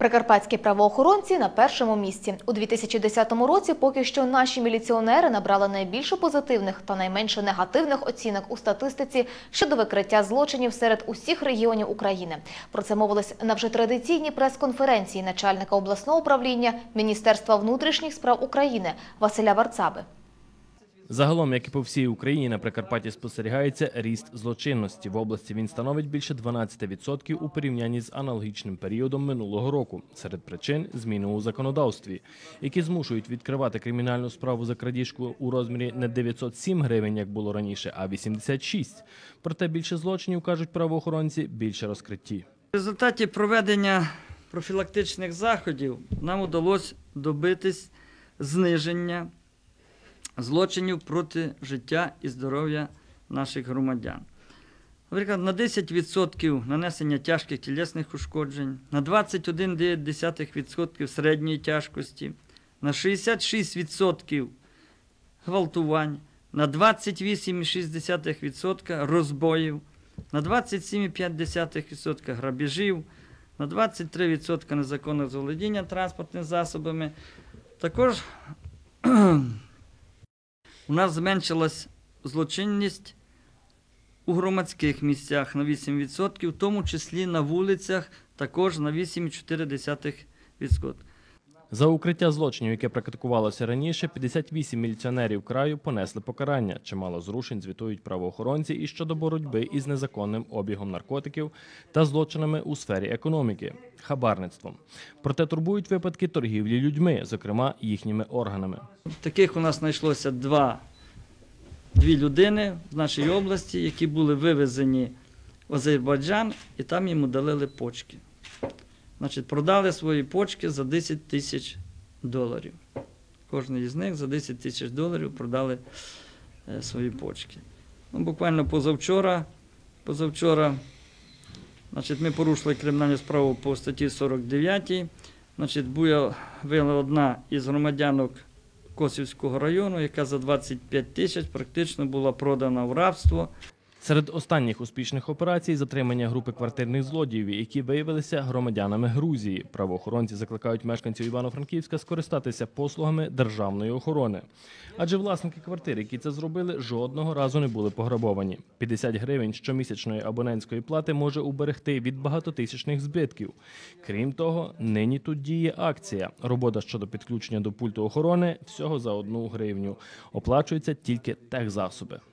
Прикарпатські правоохоронці на першому місці. У 2010 році поки що наші міліціонери набрали найбільше позитивних та найменше негативних оцінок у статистиці щодо викриття злочинів серед усіх регіонів України. Про це мовилось на вже традиційній прес-конференції начальника обласного управління Міністерства внутрішніх справ України Василя Варцаби. Загалом, як і по всій Україні, на Прикарпатті спостерігається ріст злочинності. В області він становить більше 12% у порівнянні з аналогічним періодом минулого року. Серед причин – зміни у законодавстві, які змушують відкривати кримінальну справу за крадіжку у розмірі не 907 гривень, як було раніше, а 86. Проте більше злочинів, кажуть правоохоронці, більше розкритті. В результаті проведення профілактичних заходів нам вдалося добитись зниження злочинів проти життя і здоров'я наших громадян. Наприклад, на 10% нанесення тяжких тілесних ушкоджень, на 21,9% середньої тяжкості, на 66% гвалтувань, на 28,6% розбоїв, на 27,5% грабежів, на 23% незаконного заволодіння транспортними засобами. Також у нас зменшилась злочинність у громадських місцях на 8%, в тому числі на вулицях також на 8,4%. За укриття злочинів, яке практикувалося раніше, 58 міліціонерів краю понесли покарання. Чимало зрушень звітують правоохоронці і щодо боротьби із незаконним обігом наркотиків та злочинами у сфері економіки – хабарництвом. Проте турбують випадки торгівлі людьми, зокрема їхніми органами. Таких у нас знайшлося дві людини в нашій області, які були вивезені в Азербайджан і там їм удалили почки. Значить, продали свої почки за $10 000. Кожен із них за $10 000 продали свої почки. Буквально позавчора значить, ми порушили кримінальну справу по статті 49. Значить, була одна із громадянок Косівського району, яка за 25 тисяч практично була продана в рабство. Серед останніх успішних операцій – затримання групи квартирних злодіїв, які виявилися громадянами Грузії. Правоохоронці закликають мешканців Івано-Франківська скористатися послугами державної охорони. Адже власники квартир, які це зробили, жодного разу не були пограбовані. 50 гривень щомісячної абонентської плати може уберегти від багатотисячних збитків. Крім того, нині тут діє акція. Робота щодо підключення до пульту охорони всього за 1 гривню. Оплачуються тільки техзасоби.